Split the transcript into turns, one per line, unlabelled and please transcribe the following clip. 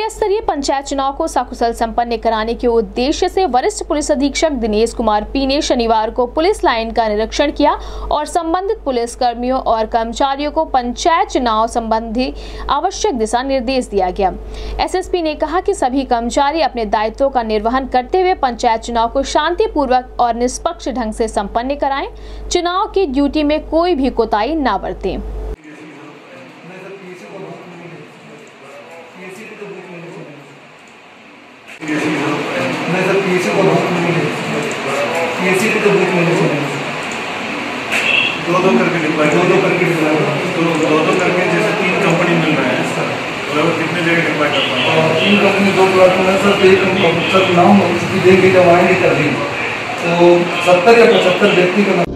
जिला स्तरीय पंचायत चुनाव को सकुशल संपन्न कराने के उद्देश्य से वरिष्ठ पुलिस अधीक्षक दिनेश कुमार पी ने शनिवार को पुलिस लाइन का निरीक्षण किया और संबंधित पुलिस कर्मियों और कर्मचारियों को पंचायत चुनाव संबंधी आवश्यक दिशा निर्देश दिया गया। एसएसपी ने कहा कि सभी कर्मचारी अपने दायित्वों का निर्वहन करते हुए पंचायत चुनाव को शांतिपूर्वक और निष्पक्ष ढंग से संपन्न कराएं। चुनाव की ड्यूटी में कोई भी कोताही न बरतें।
नहीं सर, पीएससी को बहुत मिली है, पीएससी को तो बहुत मिली है, दो करके डिप्लॉय, दो करके जैसे 3 कंपनी मिल रहा है लगभग कितने जगह डिप्लॉय कर पाएंगे? 3 कंपनी 2 प्लॉट में सर, एक सर नाम उसकी देंगे जब आएंगे कर देंगे तो 70 या 75 व्यक्ति का